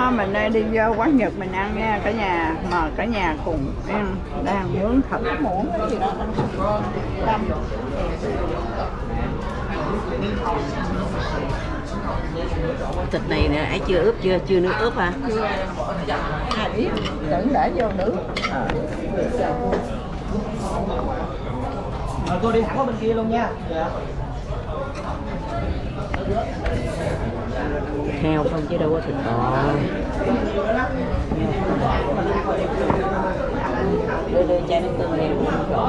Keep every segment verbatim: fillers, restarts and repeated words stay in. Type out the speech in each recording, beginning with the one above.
Đó, mình đây đi vô quán Nhật mình ăn nha cả nhà, mời cả nhà cùng ăn, đang nướng thịt. Muỗng cái gì đó đâm. Thịt này nè, ấy chưa ướp chưa? Chưa nước ướp hả? Chưa. À biết, tưởng để vô nướng. Rồi cô đi thẳng qua bên kia luôn nha. Dạ. Heo không chứ đâu có thịt bò. Đưa đưa chai nước tương heo.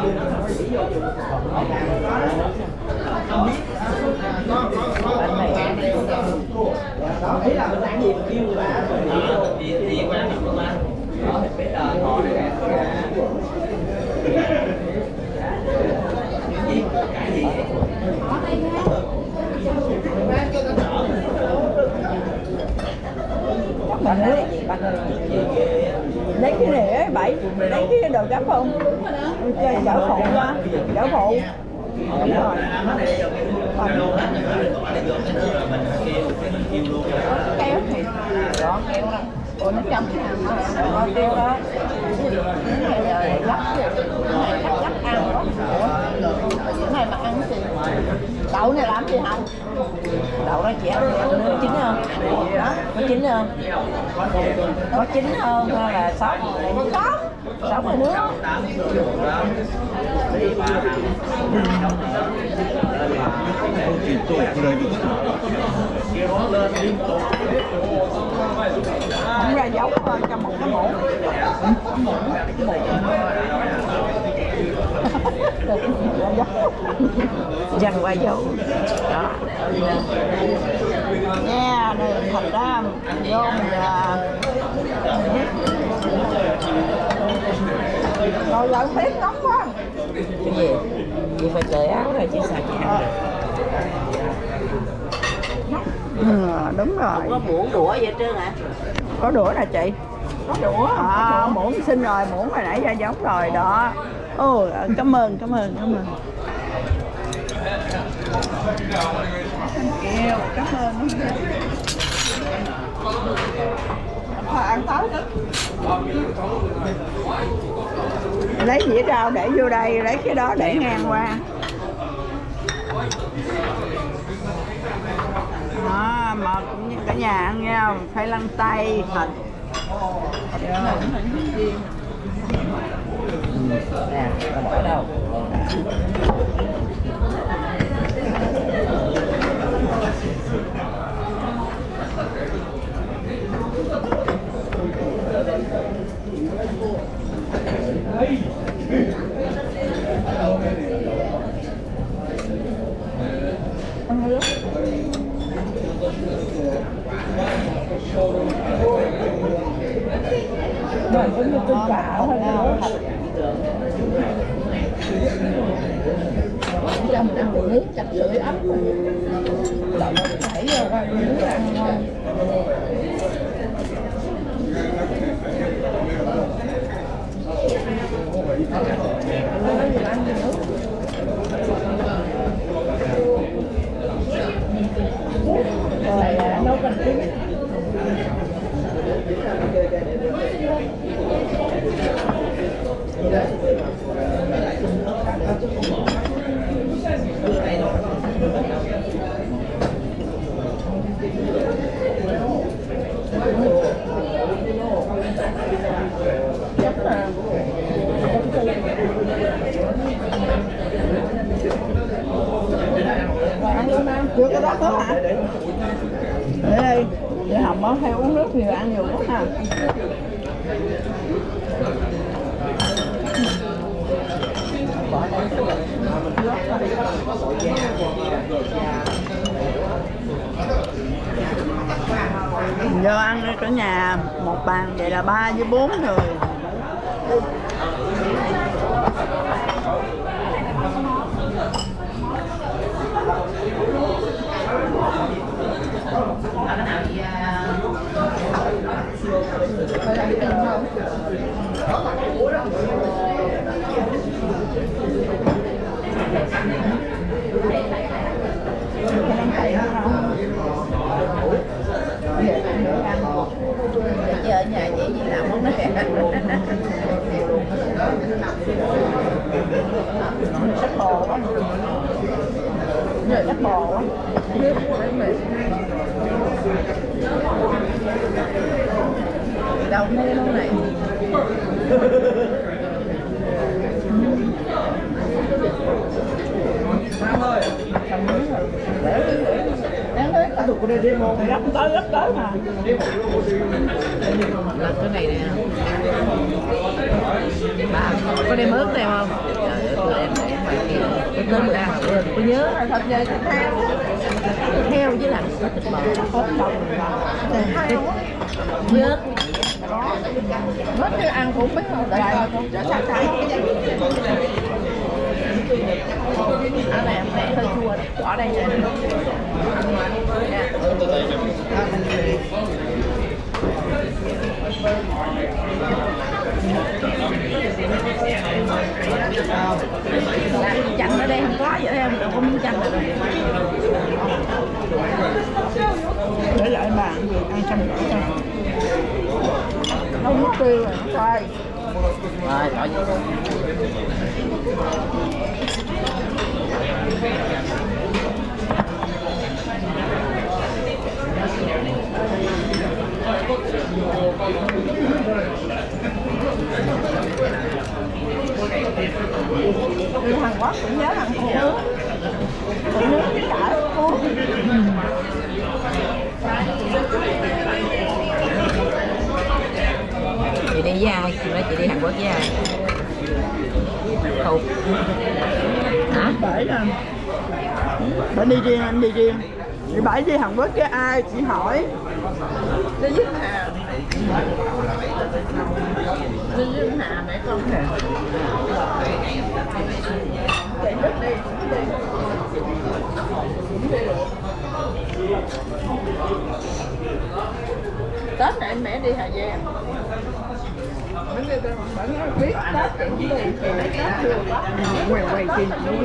Bánh này Ý là mình ăn gì mình kêu là đi đi qua ăn luôn mà. Đó thì biết là họ này nè. Cái gì? Bánh ơi, bánh ơi. Lấy cái này ấy, bảy, lấy cái đồ gấp không? Chơi chở phụ qua, chở phụ. Đúng rồi. Kéo thì đó kéo đó. Ủa nó chấm nó kéo đó. Cái này lắp lắp lắp ăn đó. Cái này mà ăn gì? Đậu này làm gì không? Đậu nó chỉ ăn nó chín không? Nó chín không? Nó chín hơn hay là sót? Sót. Sót rồi nước. Không ra dấu thôi cho một cái muỗng. dằn qua dầu đó Nha, này thịt đó vô là Rồi lợn bếp nóng quá. cái gì chị phải cởi áo rồi chị sạch nha. ừ, đúng rồi. Không có muỗng đũa vậy trơn hả? Có đũa nè chị. Có đũa. À, muỗng xin rồi, muỗng hồi nãy ra giống rồi đó. Ồ, cảm ơn, cảm ơn, cảm ơn. Kêu, cảm ơn. Thôi ăn táo đó. Lấy dĩa rau để vô đây, lấy cái đó để ngang qua. Đó, mời cả nhà ăn nha, phải lăn tay thịt. Nè, nó bỏ đâu? Ăn nước. Rồi cũng như cơm chảo hay là cho mình ăn được nước chặt sưởi ấm lợn chảy ra nước ăn ngon. Rồi nấu canh trứng. Chưa có đó có hả? Để đây, để Hồng có theo uống nước nhiều ăn nhiều quá ha. Vô ăn đi cả nhà, một bàn vậy là ba với bốn người. đầu đây luôn này. Tụi cô đi đi một gấp tới gấp tới mà. Là cái này nè. Bà có đem ớt theo không? Trời ơi, tụi em để ngoài kia. Cái tên người ăn rồi, tôi nhớ. Thật về thịt heo. Thịt heo với làm thịt bò. Hốt đầu Thịt heo á. Nhớ. Mất cái ăn cũng biết không? Để rồi con trở sang thay. Ăn này mẹ hơi chua, bỏ đây nè. Làm chanh ở đây không có vậy em, đâu có miếng chanh rồi. để lại bà ăn gì ăn xong rồi thôi. Nó mất tiêu rồi, nó coi. Rồi, bỏ vô. Người Hàn Quốc cũng nhớ ăn cua nướng, cua nướng với cả cua. Chị đi với ai? Chị nói chị đi Hàn Quốc với ai? Không. Hả? Bảy là bạn đi riêng, anh đi riêng. Chị Bảy đi Hàn Quốc với ai? Chị hỏi. Đi với Hà. Đi với Hà mẹ con nè. Chạy nước đi, đi. Tết này mẹ đi Hà Giang. Mấy người ta bạn nói biết Tết thì cũng đi, thì lại Tết chưa quá. Quay quay chi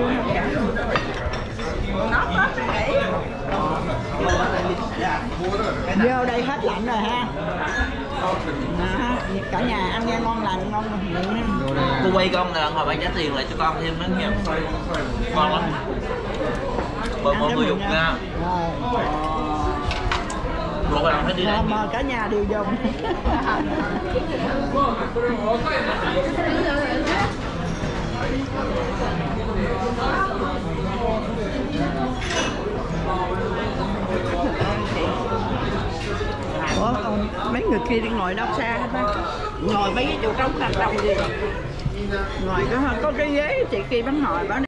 Nó Tết này. vô đây hết lạnh rồi ha. Đó, cả nhà ăn nghe ngon lành ngon miệng. Cô quay con lần hồi bạn trả tiền lại cho con thêm nữa nha. Ngon lắm. Mọi mọi người dùng nha. Rồi bạn phải đi đây. Mà cả nhà đều dùng. Ủa, ông, mấy người kia đi ngồi đâu xa hết bác? Ngồi mấy cái chỗ trống đằng đông đi. Ngồi có có cái ghế chị kia bán ngồi bán